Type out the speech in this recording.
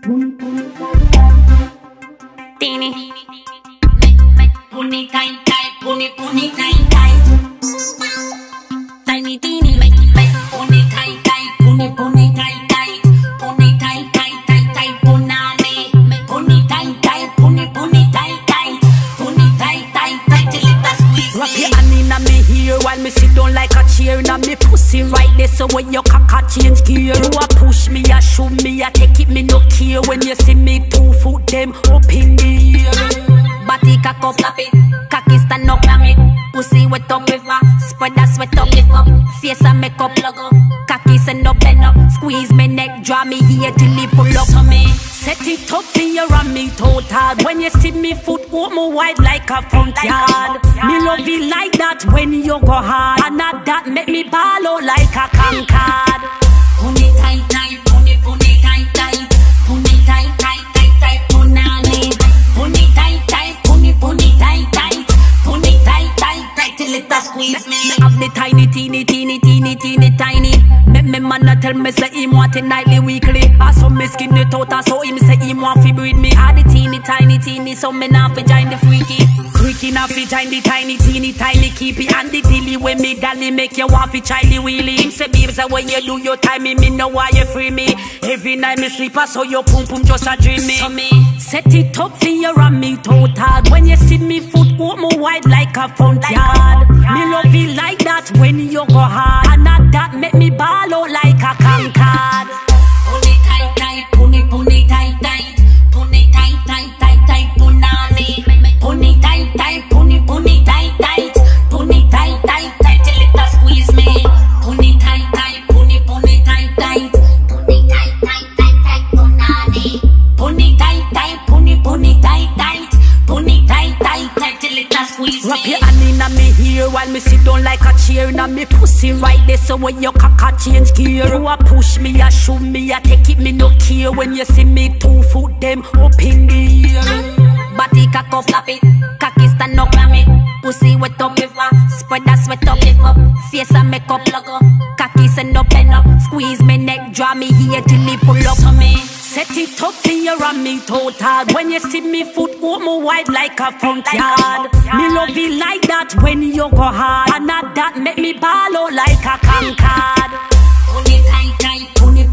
Teeny. Pony tight tight, pony tight tight. Tiny teeny, make pony tight tight, pony tight tight, pony tight tight tight tight, punani. Pony tight tight, pony tight tight, pony tight tight tight till it a squeeze me. Wrap your hand inna me here while me sit down like a chair inna me pussy right there. So when your cock change gear, you a push me, a shoot me, a take it, me no care. When you see me 2 foot them up in the air. Body cock up, slap it, cocky stand up, clam it. Pussy wet up, river, spread that sweat up, lift up. Face and make up, plug up, cocky send up, bend up. Squeeze me neck, draw me here till it pull up. So me set it up for you and me total. When you see me foot open wide like a front yard. Me love it like that when you go hard. And not that make me ball out like a concord. Pony tight tight, pony tight tight, pony tight tight tight tight, punani. Pony tight tight, pony tight tight, pony tight tight tight till it a squeeze me. Me have the tiny, tiny. Me man a tell me say him want it nightly, weekly. So me skin it out, so him say him want fi breed me. Had the tiny, so me nah fi join the freaky. Freaky nah fi join the tiny, keep it and the dilly. When me dolly make you want fi childy wheelie. Him say babes when you do your time, me know why you free me. Every night me sleep, so your pum just a dream me. So me set it up for you and me total. When you see me foot open wide like a front yard. Me love it like that when you go hard. And not that make me ball out like a concord. Pony tight tight, pony tight tight, pony tight tight tight tight, punani. Pony tight tight, pony tight tight, pony tight tight tight till it a squeeze me. Pony tight tight, pony tight tight, pony tight tight tight tight, punani. Pony tight tight, pony tight tight, pony tight tight tight till it a squeeze me. Wrap your hand inna me here while me sit down like a chair inna me pussy right there. So when your cock change gear, you a push me, a shoot me, a take it, me no care. When you see me 2 foot them up in the air. Body cock up, slap it, cocky stand up, clam it. Pussy wet up, river, spread that sweat up, lift up. Face and make up, plug up, cocky send up, bend up. Squeeze me neck, draw me here till it pull up. So me set it up for you and me total. When you see me foot open wide like a front yard. Me love it like that when you go hard. And not that make me ball out like a concord. pony tight tight, pony